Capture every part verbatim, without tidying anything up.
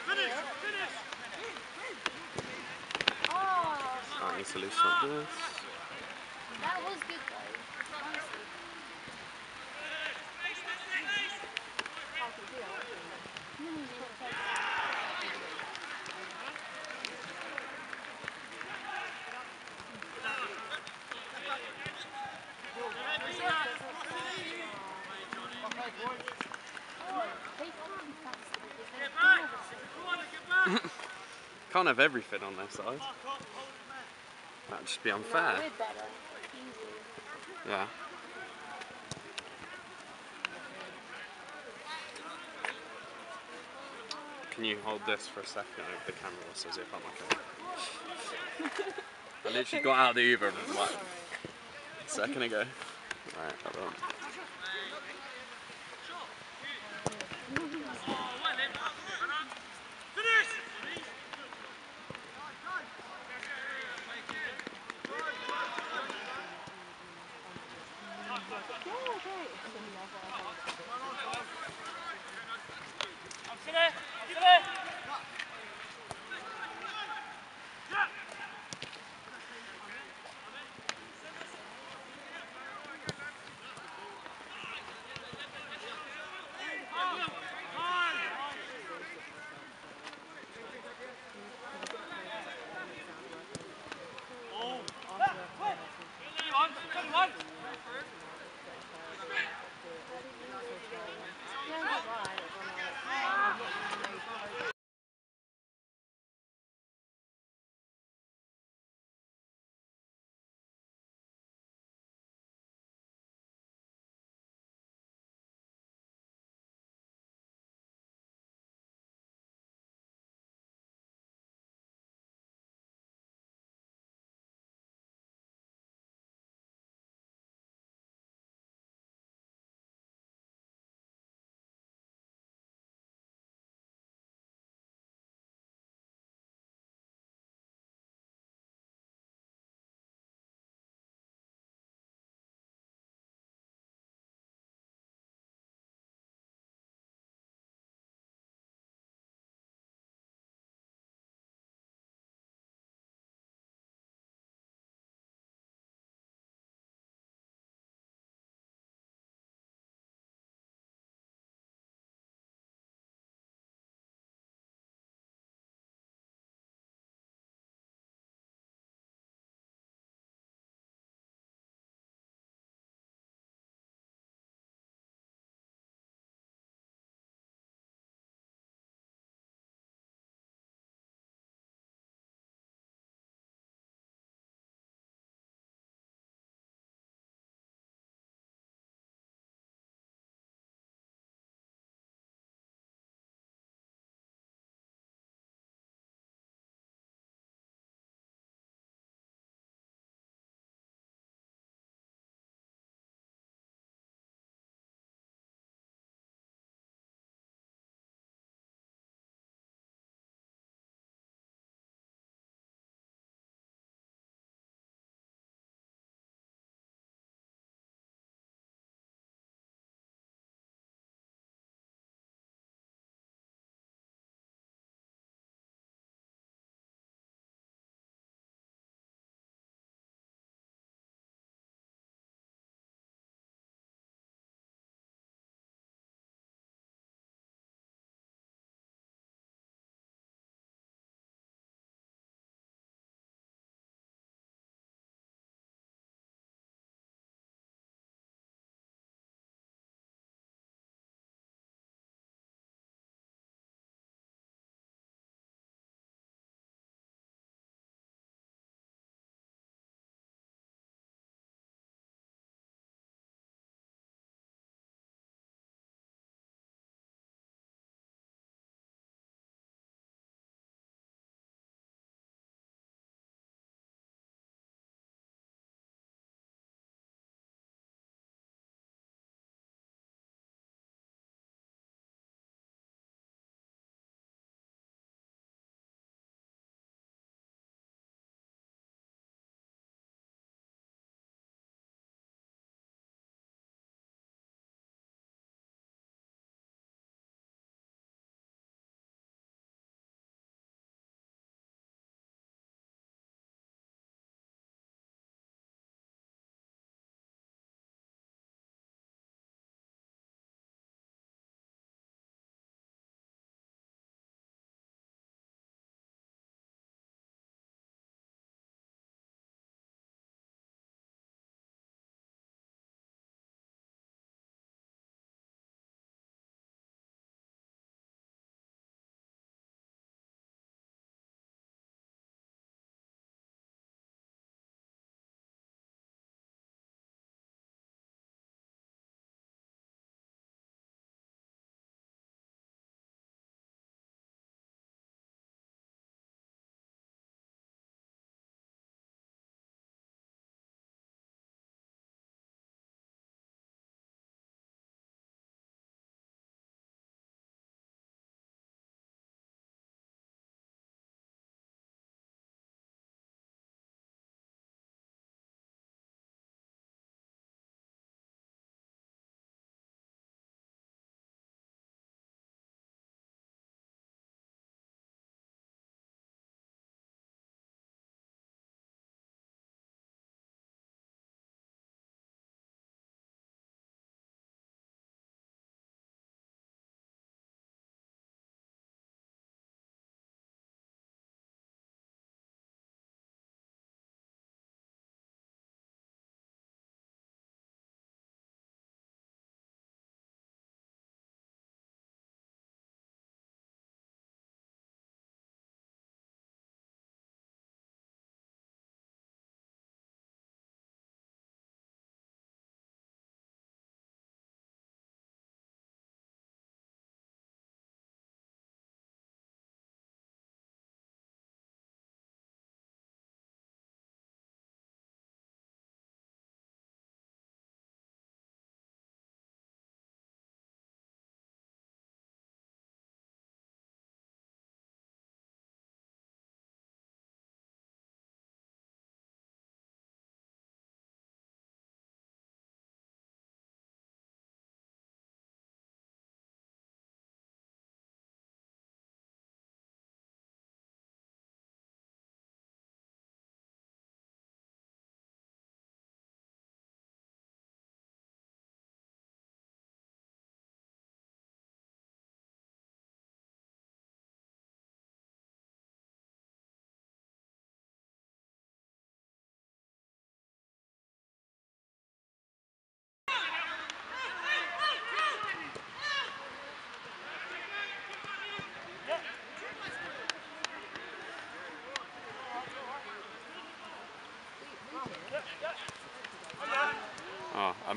Oh, Starting to loosen up this. that was good though. Honestly. Can't have everything on their side. That'd just be unfair. No, we're better. Easy. Yeah. Can you hold this for a second over the camera so as if I'm okay? I literally got out of the Uber like a second ago. Right, hold on.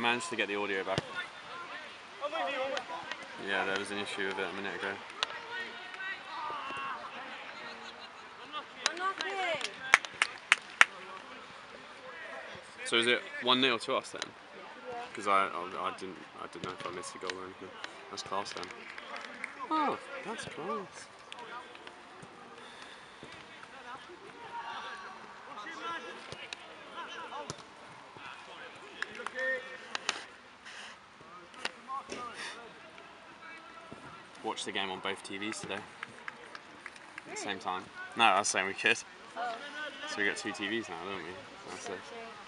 managed to get the audio back. Yeah, there was an issue with it a minute ago. So is it one nil to us then? Because I, I I didn't I didn't know if I missed a goal or anything. That's class then. Oh, that's class. Watch the game on both T Vs today. At the same time. No, I was saying we could. Oh. So we got two T Vs now, don't we? That's it.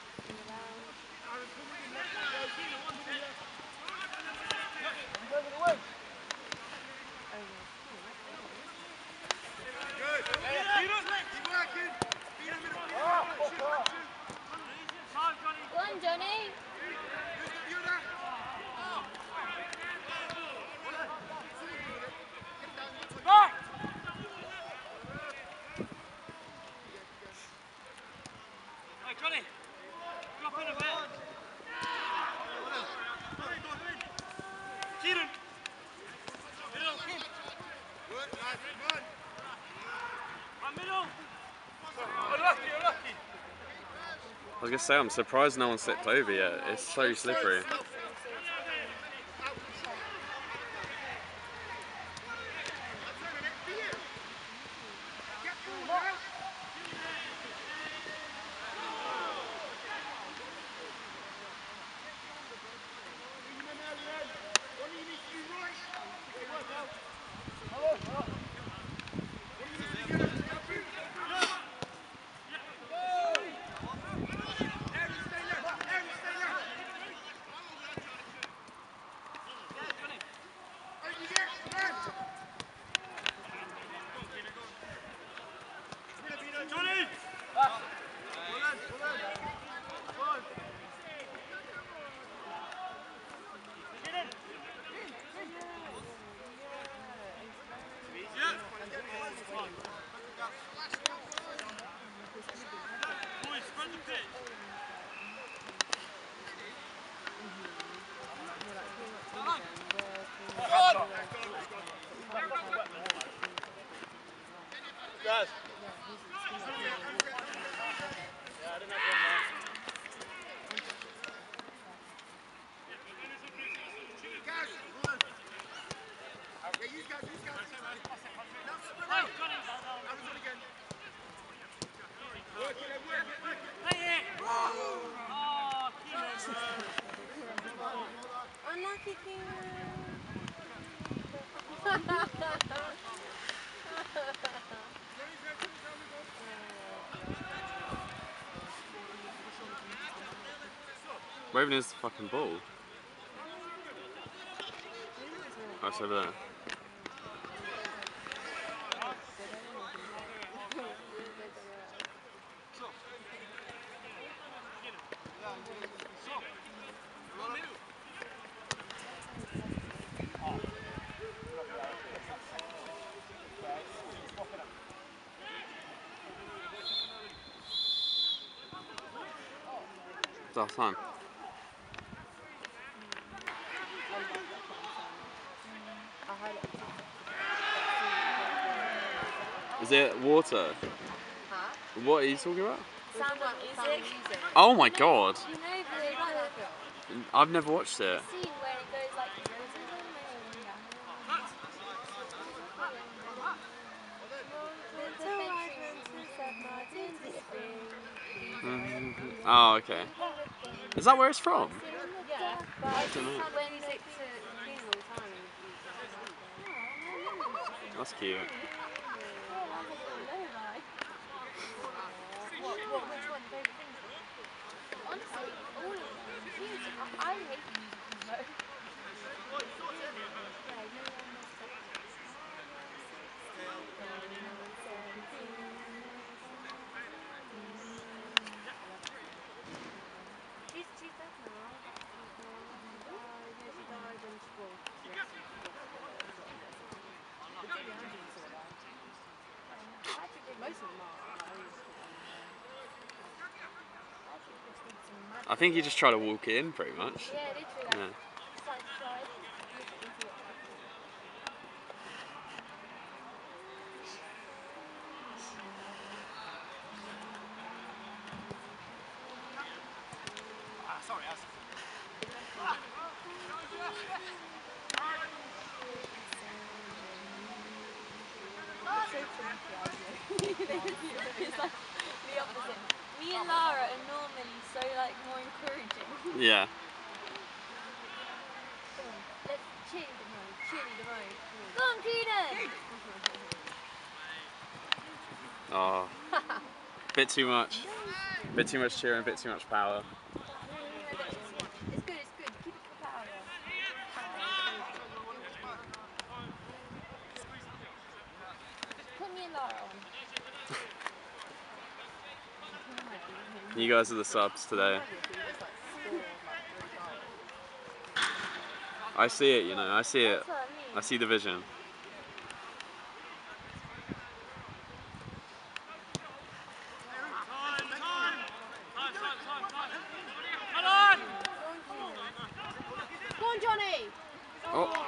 Go on, Johnny. Hey, Johnny, drop in a bit. Kieran. Middle. Good, nice, good. Right, middle. Unlucky, unlucky. I was gonna say I'm surprised no one slipped over yet. It's so slippery. Johnny! Boys, spread the pitch. Guys. Yeah, I didn't have one there. Guys, run. Okay, you guys, you guys. Now, spin out. Now, run again. Work it, work it, work it. Hey, hey. Oh, Keenan. Unlucky Keenan. Where even is the fucking ball? Oh, it's over there. It's half time. Is it water? Huh? What are you talking about? Sound like music. Oh my god! You know the, the I've never watched it. scene where it goes like. Mm-hmm. Oh, okay. Is that where it's from? Yeah, but I don't know. when music to Queen all the time. That's cute. What, what, which one? Favourite things? Honestly, all of them. Huge. I, I hate music though. She's, she's dead now. Uh, yeah, she died when she was. Most of them are. I think he just tried to walk it in pretty much. Yeah, literally. Like, Yeah. side to side. Into it. Ah, sorry, Az. It's like the opposite. Me and Lara are normally so like more encouraging. Yeah. Come on, let's cheerleader mode, cheerleader mode. Go on, Keaton! Oh. Bit too much. Bit too much cheering, bit too much power. It's good, it's good. Keep it for power. Put me and Lara on. You guys are the subs today. I see it, you know, I see it. That's what I mean. I see the vision. Go on, Johnny! Oh.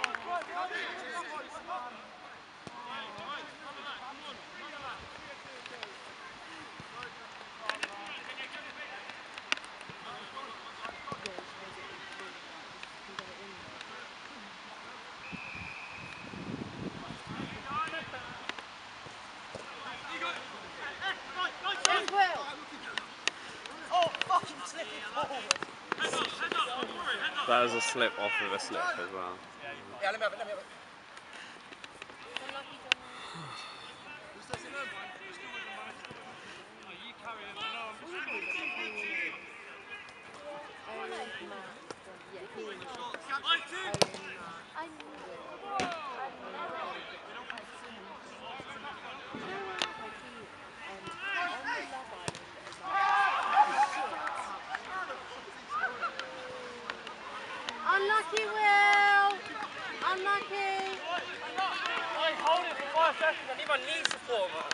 Oh, fucking slipping forward. That was a slip off of a slip as well. Yeah, let me have it, let me have it. Unlucky Johnny. Oh, no. Yeah, he was. I knew it. I've never like, seen him. You know when like he um, on the Love Island is like unlucky Will! Unlucky! I hold it for five seconds, I need my knee support, man.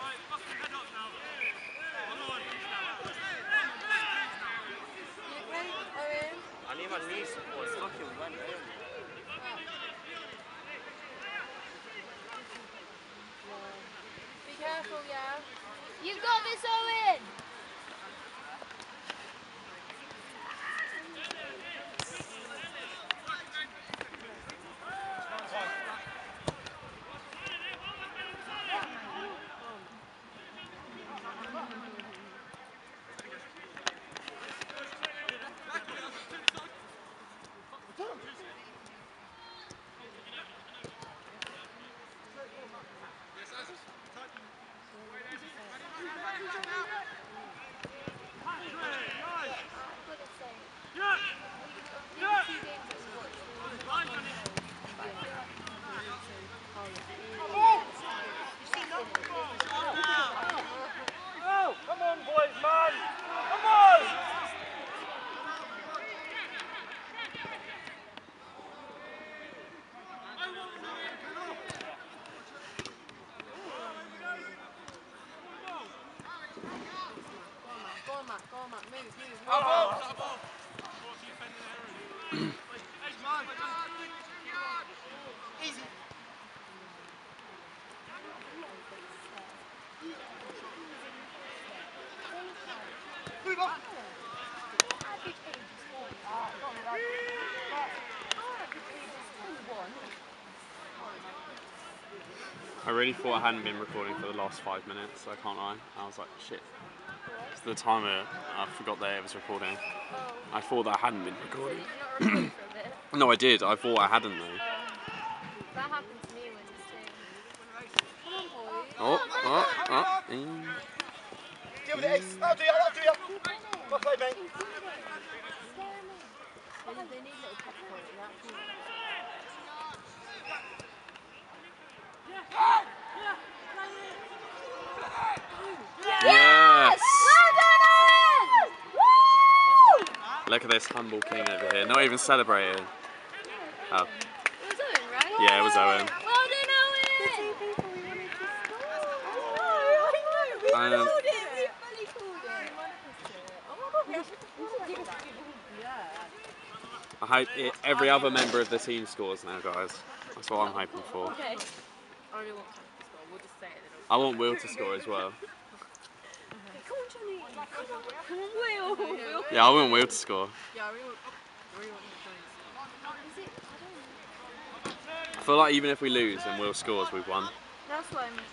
You okay, Owen? I need my knee support, it's fucking went in. Be careful, yeah? You got this, Owen! Oh, come on boys, man! Come on! Go on, Matt, go on, Matt, move, move, move. Oh. Easy. Move on. Average age is forty. Ah, not me, that's our average age is twenty-one. I really thought I hadn't been recording for the last five minutes, so I can't lie. I was like, shit. It's the timer, I forgot that it was recording. Oh, I thought that I hadn't been so recording. did you not record for a bit? No, I did. I thought I hadn't though. Um, that happened to me when you sing. Come on, boys. Oh, oh, oh. mm. Deal with it, Ace. That'll do ya, that'll do ya. Well played, mate. They, they need a little touch point in that too. Yes! Well done, Owen! Woo! Look at this humble king over here, not even celebrating. Oh, It was Owen, right? yeah, it was Owen. Well done, Owen! The two people we wanted to score. I know, I know. We Um, called it. We fully called it. Oh my God, we should do that. Yeah. I hope it, every other member of the team scores now, guys. That's what I'm hoping for. Okay. I really want Cam to score. We'll just say it. I want Will to score as well. Come on, Johnny. Come on, come on, Will. Will. Yeah, I want Will to score. Yeah, I really want. I really want Johnny to score. Is it? I don't know. I feel like even if we lose and Will scores, we've won. That's what I mean.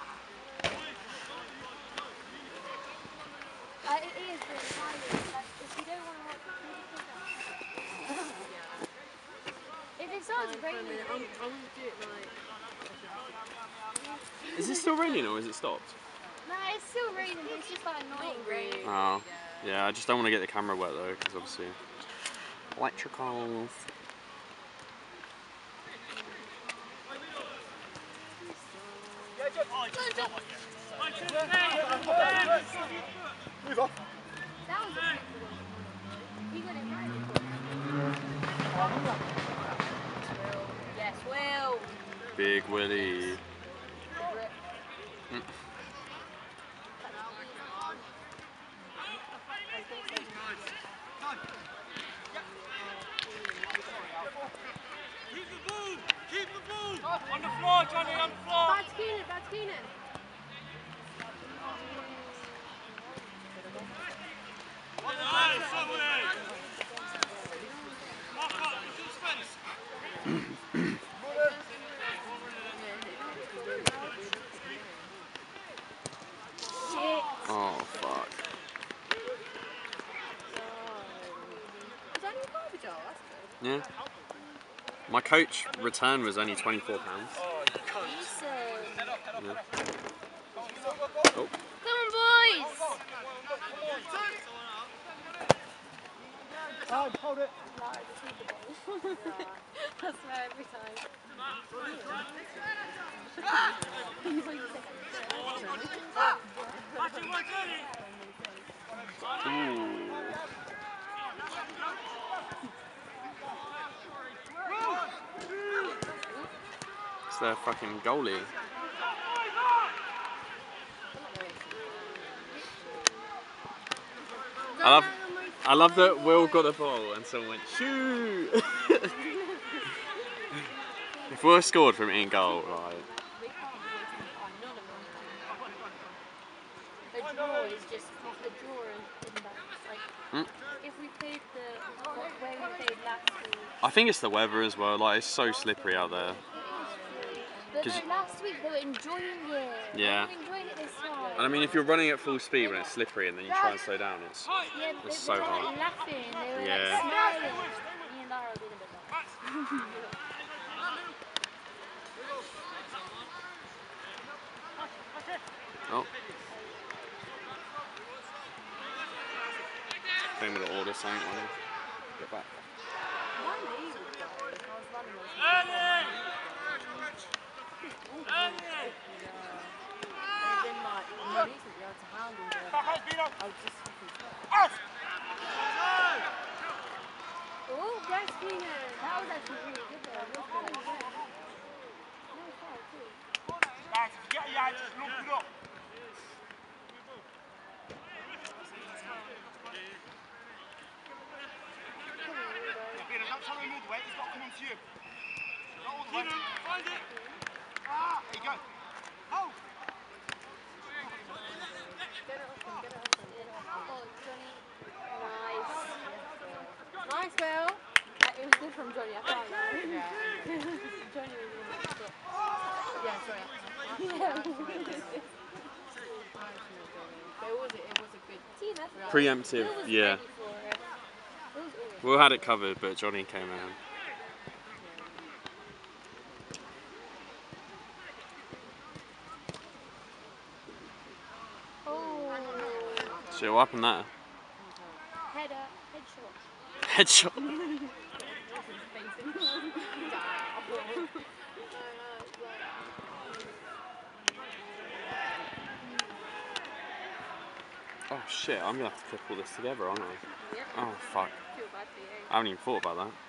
Uh, it is, but it's higher. Like, if you don't want to watch it, you can yeah. If it starts raining, I'm, I'm going to do it like. Is it still raining or is it stopped? Nah, it's still raining, but it's just that annoying rain. Oh, yeah, I just don't want to get the camera wet though, because obviously. Electricals. Move on. That was a trick. He got it right. Will. Yes, Will. Big Willie. Mm. Keep the ball! Keep the ball! On the floor, Johnny, on the floor! Bad Keenan, bad Keenan. Nice, somewhere! Mark up, look at the space! Shit. Oh, fuck. Was that in garbage? Oh, that's good. Yeah. My coach return was only twenty-four pounds. Decent. Yeah. Oh. Come on, boys! Hold, hold it. No, I just need the ball. I swear every time. He's like Watch it, watch it! Ooh. It's their fucking goalie. I love, I love that Will got the ball and someone went shoot. If Will scored from in goal, like. The draw is just the draw in that. Like, Mm. if we played the where we played last week. I think it's the weather as well. Like it's so slippery out there. But 'Cause- like last week they were enjoying it. Yeah. They were enjoying it this time. And I mean, if you're running at full speed when it's slippery and then you try and slow down, it's. Yeah, but It's they, so they were hard. like laughing. They were Yeah. like smiling. Me and Lara did a bit like. Oh. I think I'm gonna order something when I get back. Early! Oh, Bryce Keenan. That was actually really good though. That was really good. No foul too. Guys, get your eyes, just look it up. Peter, don't tell him all the way, he's got to come into you. Not all the way. Find it! Ah, there you go. Oh! Get it off him, get it off him, get it off him. Oh, Johnny. Nice. Nice, Will. Uh, it was good from Johnny, I can't lie. Yeah. Johnny was in it. But... Yeah, sorry. Yeah. But it was, it was a good team effort. Preemptive, Will was yeah. ready for it. Will was always Will had it covered, but Johnny came in. Oh. So what happened there? Header, headshot. Headshot. Oh shit, I'm gonna have to clip all this together, aren't I? Yep. Oh fuck. Feel bad for you. I haven't even thought about that.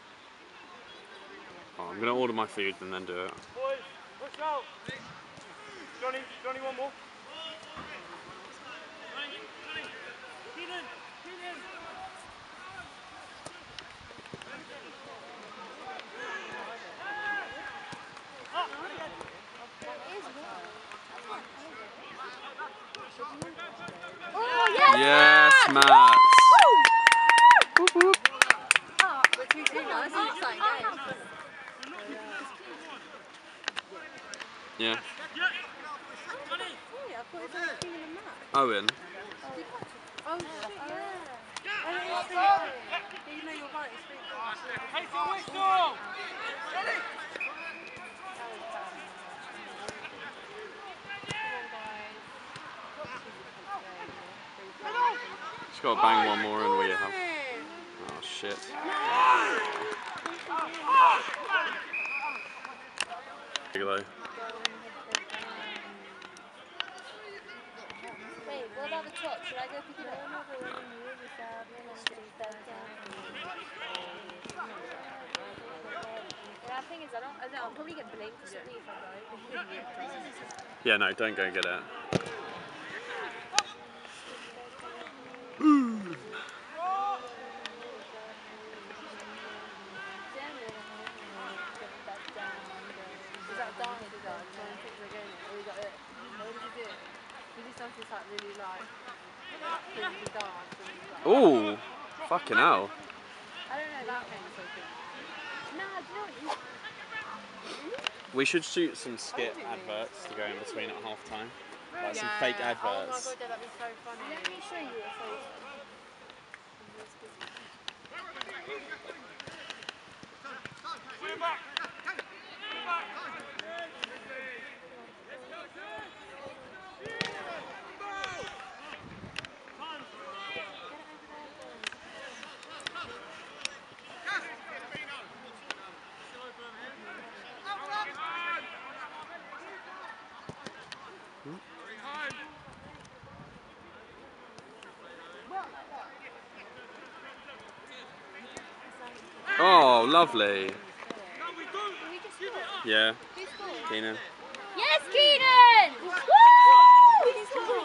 Oh, I'm gonna order my food and then do it. Boys, push out! Johnny, Johnny, one more. Matt. Oh, we're two two now. This is an exciting game. Yeah. Oh, yeah, I thought it was only Keenan and Matt. Owen. Oh, oh shit, yeah. Oh, it's three. Yeah, you know you're right, it's three. Hey, for whistle! Just got to bang one more and we have. Oh shit. Bigelow. Wait, what about the top? Should I go pick it up? Yeah, the thing is, I don't, I don't, I'll probably get blamed for something if I go. Yeah, no, don't go get it. Is that dance you got? Trying to picture again, or you got it? What did you do? You just done this like really like, physically dance and like, Ooh, fucking hell. I don't know, that one was so good. Nah, do you know what you... We should shoot some skit adverts to go in between at half time. Like some fake Oh my adverts. god, that'd be so funny. Let me show you a photo. Swing back! Oh, lovely. Did we just score? Yeah, Who scored? Keenan. Yes, Keenan! Woo! He scored!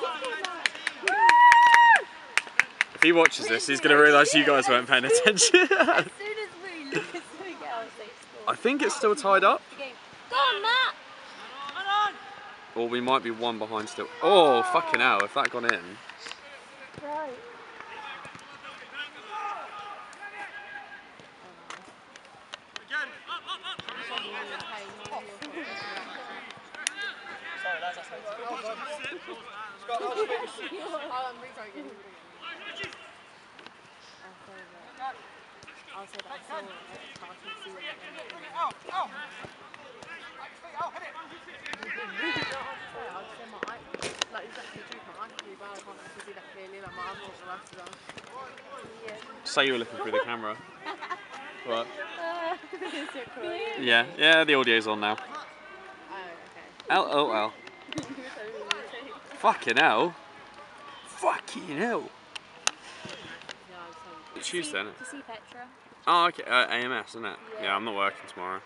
If he watches this, he's going to realise you guys weren't paying attention. As soon as we look at something else, they score. I think it's still tied up. The game. Go on, Matt! Or we might be one behind still. Oh, fucking hell, if that gone in. Right. Again! Up, up, up! Sorry, lads, that's how it's Oh, I'm retrying. I'll say that I saw it. I can see it. Oh, oh! I'll say my eye. Like, exactly the truth. My eye can be bad. I can't actually see that clearly. Like, my eyeballs are left done. Yeah. Say you were looking through the camera. What? Uh, is it cool? Yeah, yeah, the audio's on now. Oh, okay. L O L. Fucking hell. Fucking hell. It's Tuesday, isn't it? To see Petra. Oh, okay. Uh, A M S, isn't it? Yeah. Yeah, I'm not working tomorrow.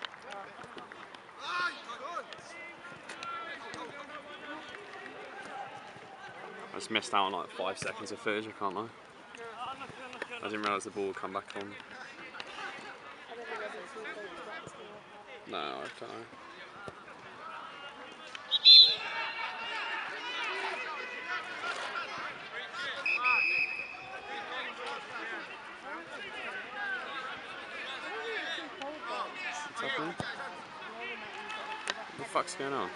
I just missed out on like five seconds of footage, I can't lie. I didn't realise the ball would come back on. I don't know whether it's all focused back to school. No, I don't know. What's happening? What the fuck's going on?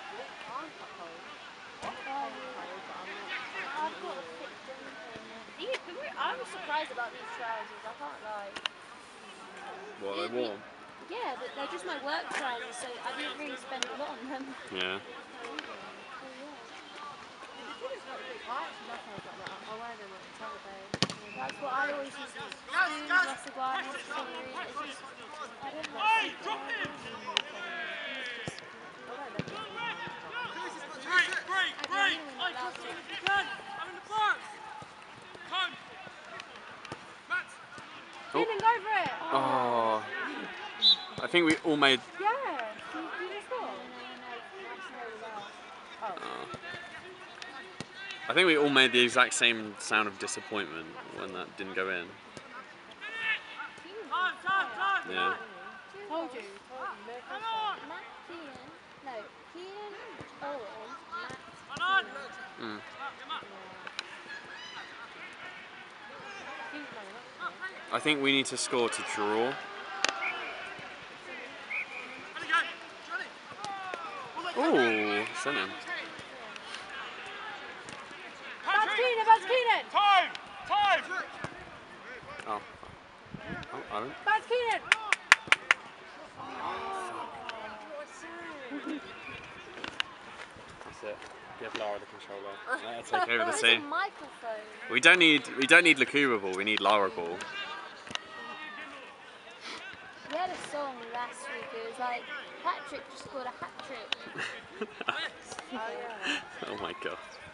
I was surprised about these trousers, I can't lie. What, are they warm? Yeah, but they're just my work trousers, so I didn't really spend a lot on them. Yeah. That's what I always used to do. That's the one. It's just, I don't know. Hey, drop him! Break, break, break! I can see if you can! I'm in the box! Come! Matt! Keenan, go for it! Oh. I think we all made. Yeah! Did you just score? Oh. I think we all made the exact same sound of disappointment when that didn't go in. Time, time, time! Yeah. Told you. Come on! Matt, Keenan. No, Keenan, Owen, Matt. Come on! Mm. I think we need to score to draw. Ooh, sent him. That's Keenan, that's Keenan! Time! Time! Oh. Oh, I don't. That's Keenan! That's it. Give Lara the controller. Let her take over the It's a scene. microphone. We don't need we don't need Lakura ball, we need Lara ball. We had a song last week, it was like, Patrick just scored a hat trick. Oh my god.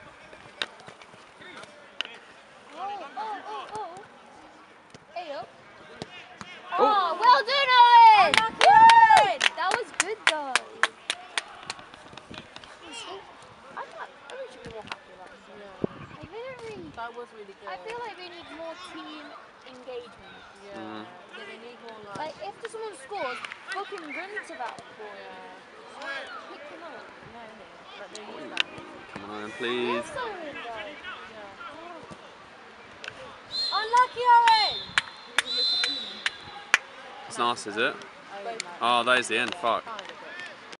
Oh, oh, oh, oh. Hey, up. Oh. Oh, well done, Owen! Good! That was good, though. I'm not, I wish we were more happy about this. Like, they don't really, That was really good. I feel like they need more team engagement. Yeah. Mm. Yeah, they need more like. Like, if someone scores, fucking run to that ball. Yeah. Pick them up. No, no. But they need that. Come on, please. Yes, Owen, though. Yeah. Unlucky, Owen! It's nice, is it? Oh, yeah. Oh, that is the end. Fuck. Kind of.